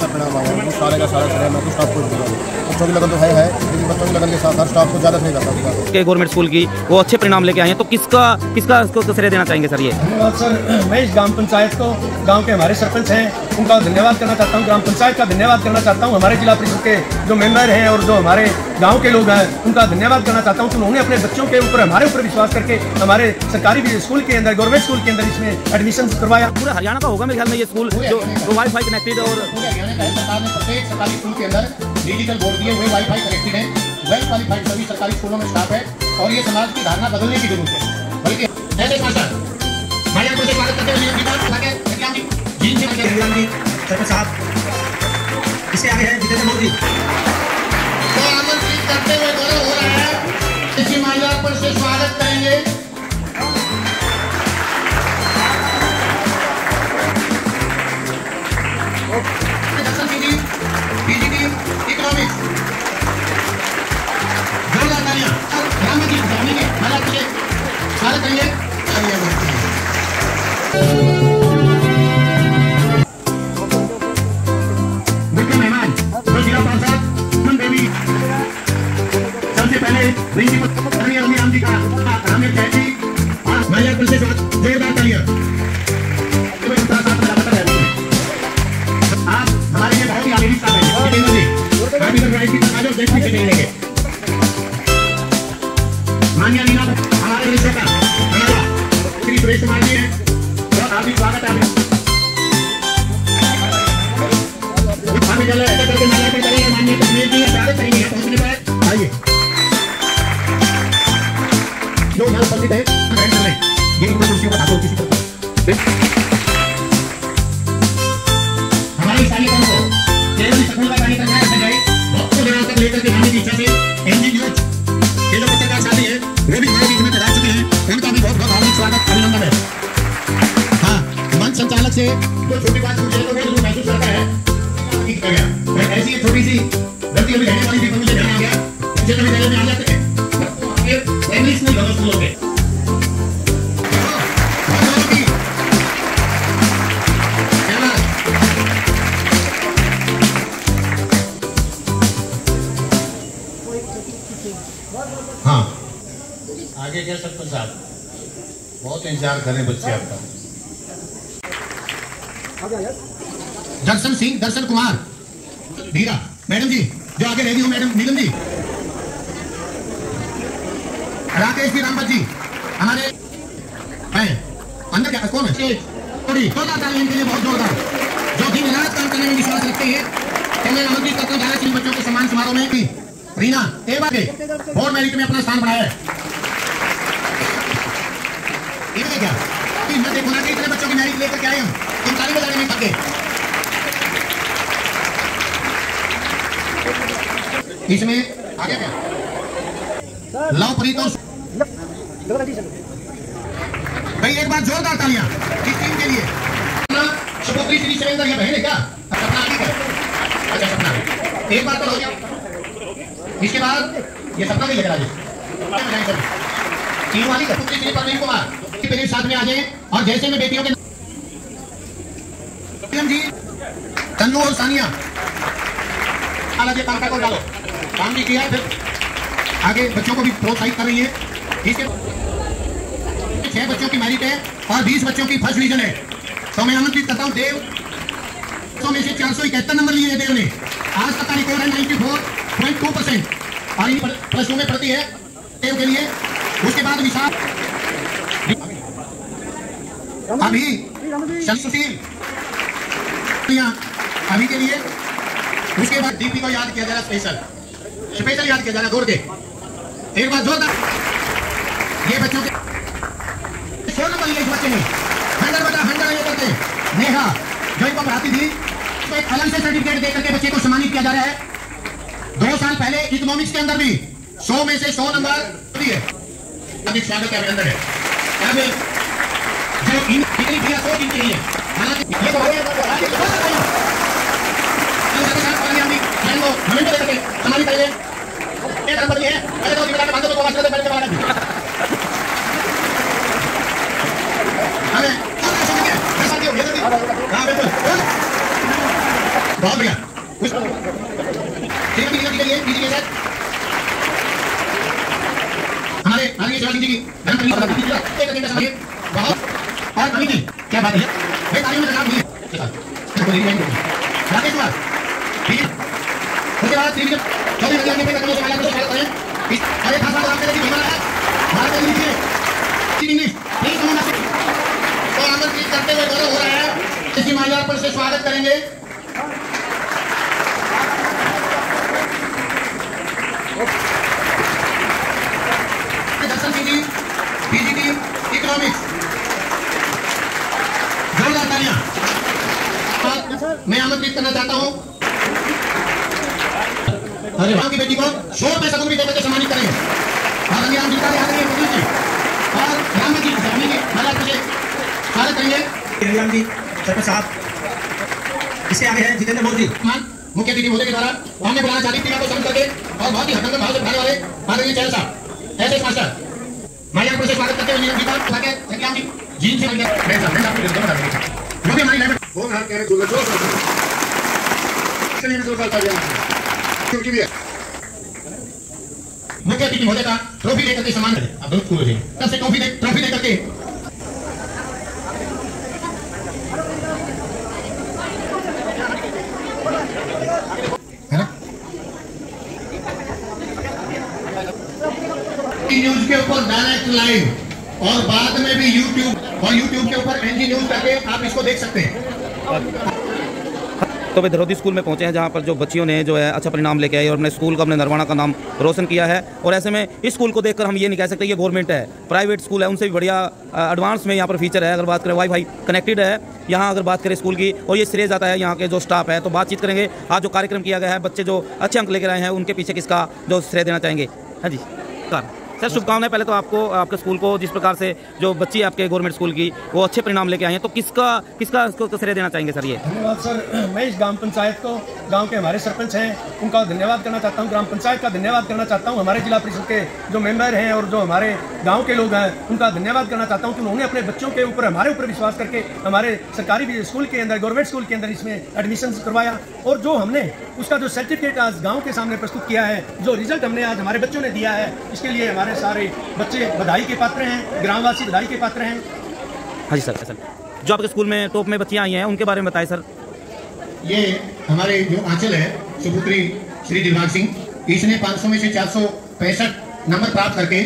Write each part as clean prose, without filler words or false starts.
परिणाम आया है। सारे का सारा श्रेय मैं तो स्टाफ को दूंगा। बच्चों की लगन तो है लेकिन बच्चों की लगन के साथ साथ स्टाफ को ज़्यादा श्रेय करता हूँ के गवर्नमेंट स्कूल की वो अच्छे परिणाम लेके आए हैं, तो किसका इसको श्रेय देना चाहेंगे सर? ये धन्यवाद सर, मैं इस ग्राम पंचायत को, गांव के हमारे सरपंच हैं उनका धन्यवाद करना चाहता हूं, ग्राम पंचायत का धन्यवाद करना चाहता हूं, हमारे जिला परिषद के जो मेंबर हैं और जो हमारे गांव के लोग हैं उनका धन्यवाद करना चाहता हूं कि उन्होंने अपने बच्चों के ऊपर, हमारे ऊपर विश्वास करके हमारे सरकारी स्कूल के अंदर, गवर्नमेंट स्कूल के अंदर इसमें एडमिशन करवाया। पूरा हरियाणा का होगा मेरे ख्याल में ये स्कूल जो वाईफाई कनेक्टेड, और सरकार ने प्रत्येक सरकारी स्कूल के अंदर डिजिटल बोर्ड दिए हुए वाईफाई कनेक्टेड है। वेल क्वालिफाइड सभी सरकारी स्कूलों में स्टाफ है और ये समाज की धारणा बदलने की जरूरत है। बल्कि ऐसे स्वागत करते हुए साहब इससे आगे है जितेंद्र मोदी तो आमंत्रित करते हुए गौरव हो रहा है। इसी महिला पर से स्वागत करेंगे इकोनॉमिक्स जोरदार तालियां स्वागत करेंगे। मुख्य मेहमान जो जिला पार्षद सुमन देवी, सबसे पहले राम जी का आमिर जैन जी और महिला पुलिस से जोरदार तालियां। आप हमारे लिए बहुत ही आगे हिस्सा है देखने के लिए मान्य लीना हमारे विषय का श्री सुरेश कुमार जी हैं, बहुत हार्दिक स्वागत है। माननीय कश्मीर जी स्वागत करेंगे पहुंचने पर। आइए जो यहाँ उपस्थित है ये कुर्सियों पर किसी हमारी कार्यक्रम को केवल स्कूल का कार्यक्रम न रखा जाए, भक्तों दिनों तक लेकर के आने की इच्छा से एनजी न्यूज ये जो पत्रकार साथी है वो भी हमारे बीच में तैनात चुके हैं, उनका भी बहुत बहुत हार्दिक स्वागत अभिनंदन है। हाँ, मंच संचालक से तो छोटी बात पूछे तो वो जरूर महसूस करता है ठीक कर गया, ऐसी एक छोटी सी गलती अभी रहने वाली थी पर मुझे ध्यान आ गया, अच्छे कभी में आ जाते हैं इंग्लिश में गलत सुन लोगे। हाँ आगे क्या सरपंच साहब बहुत इंतजार कर रहे हैं बच्चे आपका। दर्शन कुमार धीरा मैडम जी जो आगे रेडी हो, मैडम नीलम जी, राकेश जी, रामपत जी हमारे अंदर क्या कौन है थोड़ी जोरदार इनके लिए बहुत जोरदार, जो दिन रात काम करने में विश्वास रखते हैं। मैं आमंत्रित करता हूँ 11 बच्चों के सम्मान समारोह में भी रीना एक बार बोर्ड मेरिट में अपना स्थान बनाया है। क्या मैं देखो ना इतने बच्चों की मेरिट लेकर के आए हम, तुम ताली बजाने में थक गए। इसमें आगे क्या लवप्रीत भाई एक बार जोरदार तालियां इस टीम के लिए। शुभोत्री श्री सुरेंद्र ये बहन है क्या? सपना ठीक है, अच्छा सपना एक बार तो हो गया। इसके बाद ये सपना भी लेकर आ जाए टीम वाली शुभोत्री श्री प्रवीण कुमार मेरे साथ में आ जाए और जैसे में बेटियों के जी तन्नू और सानिया कांटा को डालो काम भी किया, फिर आगे बच्चों को भी प्रोत्साहित कर रही है। इसके 6 बच्चों की मेरिट है और 20 बच्चों की फर्स्ट डिवीजन है। तो मैं आमंत्रित करता हूं देव, तो में से 471 नंबर लिए देव ने, आज तक का रिकॉर्ड है 94.2% और इन +2 में प्रति है देव के लिए। उसके बाद विशाल अभी सुशील अभी के लिए। उसके बाद दीपी को याद किया जा रहा, स्पेशल याद किया जा रहा दौड़ के एक बार जोरदार। ये बच्चों के 100 नंबर लिए इस बच्चे ने 100 ये करते नेहा जो इनको पढ़ाती थी, तो एक अलग से सर्टिफिकेट देकर के बच्चे को सम्मानित किया जा रहा है। 2 साल पहले इकोनॉमिक्स के अंदर भी 100 में से 100 नंबर दिए। अधिक स्वागत है, अभिनंदन है। जो कितनी भी सोच इनके लिए ये तो हमारी पहले एक नंबर है, अरे तो निकला के बांधो तो वास्ते पहले वाला हमें हां बिल्कुल बहुत बढ़िया। हमारे आगे सवाल की बहुत और कमी थी, क्या बात है भाई, तालियों में जवाब दिए राकेश कुमार, ठीक है। उसके बाद 24 घंटे पे कदमों से माला को स्वागत करें। अरे खास बात आपने देखी भीमा है भारत में लिखिए इंग्लिश प्लीज समझना तो आमंत्रित करते हुए गौरव हो रहा है, इसी माला पर से स्वागत करेंगे। दर्शन जी पीजीटी इकोनॉमिक्स, जोरदार तालियां। मैं आमंत्रित करना चाहता हूं अरे की बेटी को शोर में सगुन भी देकर के सम्मानित करेंगे और रंगीराम जी का याद रखिए मोदी जी और राम जी सभी के माला से स्वागत करेंगे। रंगीराम जी सरपंच साहब, इसके आगे है जितेंद्र मोदी मुख्य अतिथि महोदय के द्वारा हमने बुलाना चाहती थी को समझ करके और बहुत ही हरकत भाव से बढ़ाने वाले माननीय चैनल साहब ऐसे मास्टर माया को से स्वागत करते हुए जी का आगे रंगीराम जी जीन से मैं साहब आपको बिल्कुल बता देंगे जो भी हमारी लाइन वो हर कह रहे गुल्ला जोर चलिए जोर करता जाए क्योंकि भी मुख्य अतिथि महोदय का ट्रॉफी देकर के सम्मान करें। अब बहुत खुश हैं तब से ट्रॉफी देकर के न्यूज के ऊपर डायरेक्ट लाइव और बाद में भी यूट्यूब के ऊपर एनजी न्यूज करके आप इसको देख सकते हैं। तो वे धरोदी स्कूल में पहुंचे हैं जहां पर जो बच्चियों ने जो है अच्छा परिणाम लेके आए और अपने स्कूल का, अपने नरवाना का नाम रोशन किया है। और ऐसे में इस स्कूल को देखकर हम ये नहीं कह सकते ये गवर्नमेंट है, प्राइवेट स्कूल है, उनसे भी बढ़िया एडवांस में यहाँ पर फीचर है। अगर बात करें वाईफाई कनेक्टेड है यहाँ, अगर बात करें स्कूल की, और ये श्रेय जाता है यहाँ के जो स्टाफ है। तो बातचीत करेंगे आज जो कार्यक्रम किया गया है, बच्चे जो अच्छे अंक लेकर आए हैं उनके पीछे किसका जो श्रेय देना चाहेंगे। हाँ जी सर, शुभकामनाएं पहले तो आपको, आपके स्कूल को, जिस प्रकार से जो बच्ची आपके गवर्नमेंट स्कूल की वो अच्छे परिणाम लेके आए हैं, तो किसका इसको श्रेय देना चाहेंगे सर? ये धन्यवाद सर, मैं इस ग्राम पंचायत को, गांव के हमारे सरपंच हैं उनका धन्यवाद करना चाहता हूं, ग्राम पंचायत का धन्यवाद करना चाहता हूं, हमारे जिला परिषद के जो मेंबर हैं और जो हमारे गाँव के लोग हैं उनका धन्यवाद करना चाहता हूँ कि उन्होंने अपने बच्चों के ऊपर, हमारे ऊपर विश्वास करके हमारे सरकारी स्कूल के अंदर, गवर्नमेंट स्कूल के अंदर इसमें एडमिशन करवाया। और जो हमने उसका जो सर्टिफिकेट आज गाँव के सामने प्रस्तुत किया है, जो रिजल्ट हमने आज हमारे बच्चों ने दिया है, इसके लिए हमारे सारे बच्चे बधाई के पात्र हैं, ग्रामवासी बधाई के पात्र हैं। हाँ जी सर, जो आपके स्कूल में टॉप में बच्चियां आई हैं उनके बारे में बताएं सर। ये हमारे जो आंचल है सुपुत्री श्री दिलबाग सिंह, इसने 500 में से 465 नंबर प्राप्त करके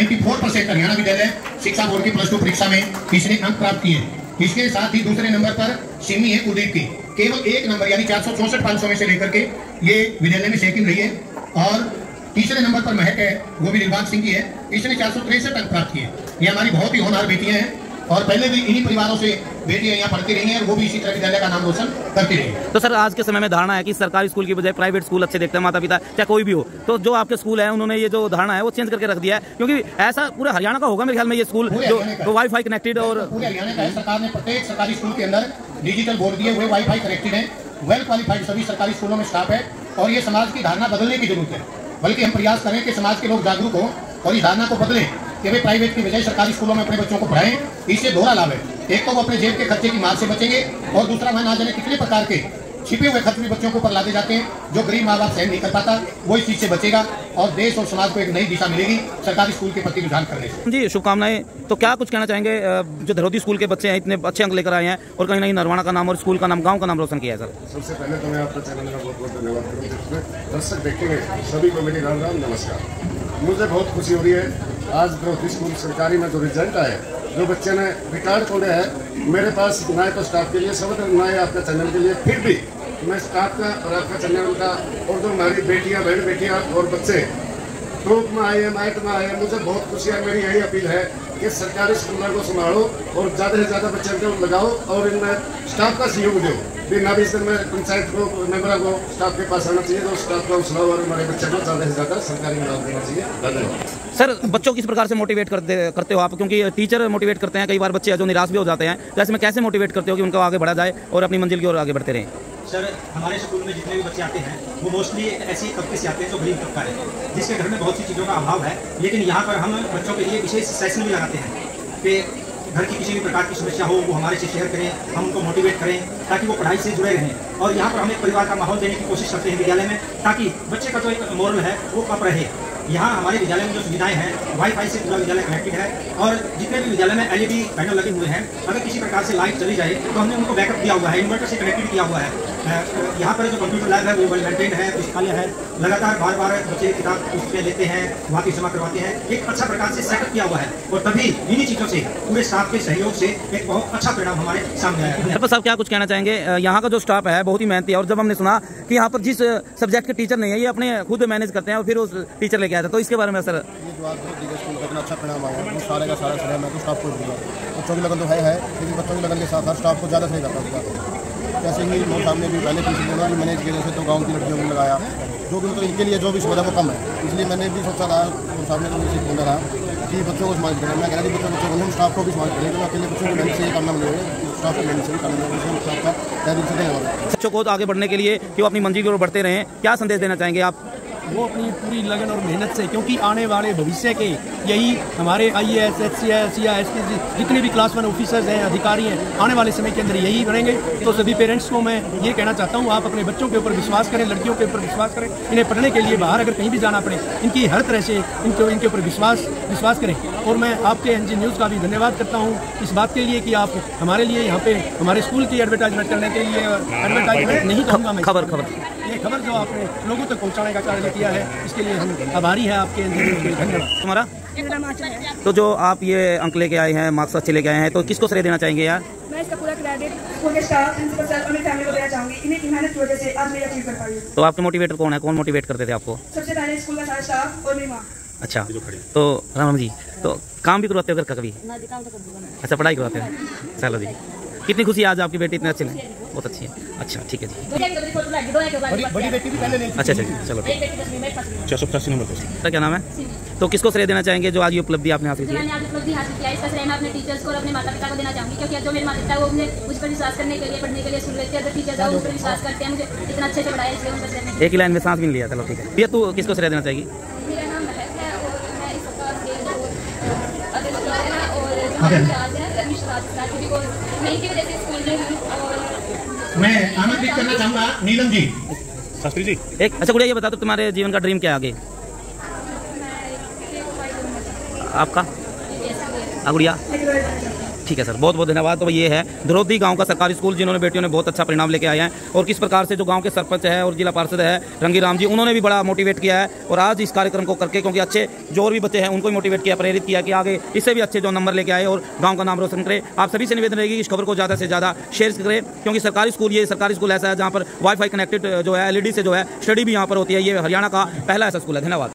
94% हरियाणा विद्यालय शिक्षा बोर्ड की +2 परीक्षा में इसने अंक प्राप्त किए। इसके साथ ही दूसरे नंबर पर सिमी है कुलदीप की, केवल 1 नंबर यानी 464 500 में से लेकर के ये विद्यालय में सेकंड रही है। और तीसरे नंबर पर महक है, वो भी दिलबाग सिंह की है, इसने 463 अंक प्राप्त किए। ये हमारी बहुत ही होनहार बेटियां हैं और पहले भी इन्हीं परिवारों से बेटियां यहाँ पढ़ती रही हैं और वो भी इसी तरह विद्यालय का नाम रोशन करती रही है। तो सर आज के समय में धारणा है कि सरकारी स्कूल की बजाय प्राइवेट स्कूल अच्छे देखते हैं माता पिता, चाहे कोई भी हो। तो जो आपके स्कूल है उन्होंने ये जो धारणा है वो चेंज करके रख दिया है, क्योंकि ऐसा पूरे हरियाणा का होगा मेरे ख्याल में ये स्कूल जो वाईफाई कनेक्टेड और पूरे हरियाणा का है। सरकार ने प्रत्येक सरकारी स्कूल के अंदर डिजिटल बोर्ड दिए हुए, वाईफाई कनेक्टेड है, वेल क्वालिफाइड सभी सरकारी स्कूलों में स्टाफ है। और ये समाज की धारणा बदलने की जरूरत है, बल्कि हम प्रयास करें कि समाज के लोग जागरूक हो और इस धारणा को बदलें कि वे प्राइवेट की बजाय सरकारी स्कूलों में अपने बच्चों को पढ़ाएं। इससे दोहरा लाभ है, एक तो वो अपने जेब के खर्चे की मार से बचेंगे और दूसरा वह ना जाने कितने प्रकार के छिपे हुए खर्च भी बच्चों के ऊपर लादे जाते हैं जो गरीब माँ बाप सहन नहीं कर पाता, वो इस चीज से बचेगा और देश और समाज को एक नई दिशा मिलेगी सरकारी स्कूल के प्रति रुझान करने से। जी शुभकामनाएं। तो क्या कुछ कहना चाहेंगे जो धरोदी स्कूल के बच्चे हैं, इतने अच्छे अंक लेकर आए हैं और कहीं ना कहीं नरवाना का नाम और स्कूल का नाम, गाँव का नाम रोशन किया है सर? सबसे पहले तो मैं आपका चैनल का बहुत बहुत धन्यवाद करूँगा। दर्शक देखेंगे सभी को मेरी राम राम नमस्कार। मुझे बहुत खुशी हो रही है आज धरोदी स्कूल सरकारी में जो रिजल्ट आए, जो बच्चे ने रिकॉर्ड तोड़े हैं, मेरे पास ना तो स्टाफ के लिए शब्द ना है आपका चैनल के लिए, फिर भी मैं स्टाफ का और आपका चैनल का और जो हमारी बेटियां, बहन बेटियां और बच्चे टॉप में आए हैं, नाइट में आए हैं, मुझे बहुत खुशी है। मेरी यही अपील है कि सरकारी स्कूलों को संभालो और ज़्यादा से ज़्यादा बच्चों को लगाओ और इनमें स्टाफ का सहयोग दो। बिना भी में पंचायत को, मेंबरों को स्टाफ के पास आना चाहिए, तो स्टाफ का हौसला और हमारे बच्चों को ज़्यादा से ज़्यादा सरकारी में लाभ देना चाहिए। धन्यवाद सर। बच्चों किस प्रकार से मोटिवेट करते हो आप, क्योंकि टीचर मोटिवेट करते हैं, कई बार बच्चे जो निराश भी हो जाते हैं, तो ऐसे में कैसे मोटिवेट करते हो कि उनको आगे बढ़ा जाए और अपनी मंजिल की ओर आगे बढ़ते रहें? सर हमारे स्कूल में जितने भी बच्चे आते हैं वो मोस्टली ऐसी तबके से आते हैं जो गरीब तबका है, जिसके घर में बहुत सी चीज़ों का अभाव है। लेकिन यहाँ पर हम बच्चों के लिए विशेष सेशन भी लगाते हैं कि घर की किसी भी प्रकार की समस्या हो वो हमारे से शेयर करें, हम उनको मोटिवेट करें ताकि वो पढ़ाई से जुड़े रहें। और यहाँ पर हम एक परिवार का माहौल देने की कोशिश करते हैं विद्यालय में, ताकि बच्चे का जो एक मोरल है वो अप रहे। यहाँ हमारे विद्यालय में जो सुविधाएं हैं, वाईफाई से पूरा विद्यालय कनेक्टेड है और जितने भी विद्यालय में LED पैनल लगे हुए हैं, अगर किसी प्रकार से लाइट चली जाए तो हमने उनको बैकअप दिया हुआ है, इन्वर्टर से कनेक्टेड किया हुआ है। यहाँ पर जो कंप्यूटर लैब है वो वेल मेंटेन्ड है, पुस्तकालय है, लगातार बार बच्चे किताब पुस्तकें लेते हैं, वापस जमा करवाते हैं, एक अच्छा प्रकार से सेटअप किया हुआ है। और तभी इन्हीं चीज़ों से पूरे स्टाफ के सहयोग से एक बहुत अच्छा परिणाम हमारे सामने आया है। साहब क्या कुछ कहना चाहेंगे? यहाँ का जो स्टाफ है बहुत ही मेहनती है और जब हमने सुना कि यहाँ पर जिस सब्जेक्ट के टीचर नहीं है ये अपने खुद मैनेज करते हैं और फिर उस टीचर लेके आया था, तो इसके बारे में सर? ये जो आज स्कूल का इतना अच्छा परिणाम आया है, सारे का सारा श्रेय मैं तो स्टाफ को दूंगा। बच्चों की लगन तो है लेकिन बच्चों की लगन के साथ साथ स्टाफ को ज़्यादा सही करता होगा। जैसे ही मोहन साहब ने भी पहले किसी भी मैनेज किया, जैसे तो गाँव की लड़कियों को लगाया, जो भी मतलब इनके लिए जो भी सुविधा वो कम है, इसलिए मैंने भी सोचा था मोहन साहब ने तो मुझे बोला था कि बच्चों को समाज करें। मैं कह रहा था बच्चों को स्टाफ को भी समाज करें, तो अकेले बच्चों को मेहनत से ही करना मिलेगा, स्टाफ को मेहनत से भी करना मिलेगा, स्टाफ का तहरीर से देंगे। बच्चों को आगे बढ़ने के लिए कि वो अपनी मंजिल की ओर बढ़ते रहें, क्या संदेश देना चाहेंगे आप? वो अपनी पूरी लगन और मेहनत से, क्योंकि आने वाले भविष्य के यही हमारे IAS, HCS या SPC जितने भी क्लास 1 ऑफिसर्स हैं, अधिकारी हैं, आने वाले समय के अंदर यही बनेंगे। तो सभी पेरेंट्स को मैं ये कहना चाहता हूँ, आप अपने बच्चों के ऊपर विश्वास करें, लड़कियों के ऊपर विश्वास करें, इन्हें पढ़ने के लिए बाहर अगर कहीं भी जाना पड़े, इनकी हर तरह से इनके ऊपर विश्वास करें। और मैं आपके NG न्यूज़ का भी धन्यवाद करता हूँ इस बात के लिए कि आप हमारे लिए यहाँ पे हमारे स्कूल की एडवर्टाइजमेंट करने के लिए, एडवर्टाइजमेंट नहीं कहूँगा मैं, ये खबर जो आपने लोगों तक पहुँचाने का कार्य किया है, इसके लिए हम आभारी हैं आपके NG न्यूज़ के। धन्यवाद। तुम्हारा? तो जो आप ये अंक लेके आए हैं, मार्क्स अच्छे लेके आए हैं, तो किसको श्रेय देना चाहेंगे यार? मैं इसका पूरा क्रेडिट स्कूल के स्टाफ, प्रिंसिपल सर और मेरी फैमिली को देना चाहूंगी। इन्हीं की मेहनत की वजह से आज मैं अचीव कर पाई हूँ। तो आपके मोटिवेटर कौन है? कौन मोटिवेट करते थे आपको? सबसे पहले स्कूल का सारा स्टाफ और मेरी माँ। अच्छा, तो राम जी तो काम भी करवाते हो घर का कभी? अच्छा, पढ़ाई करवाते हो, चलो जी। कितनी खुशी आज आपकी बेटी इतने अच्छे हैं, बहुत अच्छी है। अच्छा ठीक है जी। बड़ी बेटी भी पहले नहीं थी। अच्छा चलो ठीक। 685 नंबर। क्या नाम है? तो किसको श्रेय देना चाहेंगे जो आज ये उपलब्धि आपने हासिल की? मैंने आज उपलब्धि हासिल किया है, इसका श्रेय मैं अपने टीचर्स को और अपने माता पिता को देना चाहूँगी, क्योंकि जो मेरे माता पिता वो मुझ पर विश्वास करने के लिए, पढ़ने के लिए स्कूल भेजते हैं, अदर टीचर्स है उस पर विश्वास करते हैं, मुझे इतना अच्छे से पढ़ाया, इसलिए उनका श्रेय। एक ही लाइन में सांस भी नहीं लिया, चलो ठीक है। भैया तू किसको श्रेय देना चाहेगी? मेरा नाम महक है और मैं इसका मैं इनकी वजह से स्कूल में हूँ। और मैं आमंत्रित करना चाहूँगा नीलम जी। शास्त्री जी एक अच्छा गुड़िया ये बता दो तुम्हारे जीवन का ड्रीम क्या है आगे? आपका गुड़िया? ठीक है सर, बहुत बहुत धन्यवाद। तो ये है धरोदी गांव का सरकारी स्कूल, जिन्होंने बेटियों ने बहुत अच्छा परिणाम लेके आए हैं, और किस प्रकार से जो गांव के सरपंच है और जिला पार्षद है रंगी राम जी, उन्होंने भी बड़ा मोटिवेट किया है। और आज इस कार्यक्रम को करके, क्योंकि अच्छे जो और भी बच्चे हैं उनको भी मोटिवेट किया, प्रेरित किया कि आगे इससे भी अच्छे जो नंबर लेके आए और गाँव का नाम रोशन करे। आप सभी से निवेदन रहेगी इस खबर को ज़्यादा से ज़्यादा शेयर करें, क्योंकि सरकारी स्कूल ऐसा है जहाँ पर वाईफाई कनेक्टेड जो है LED से जो है स्टडी भी यहाँ पर होती है। ये हरियाणा का पहला ऐसा स्कूल है। धन्यवाद।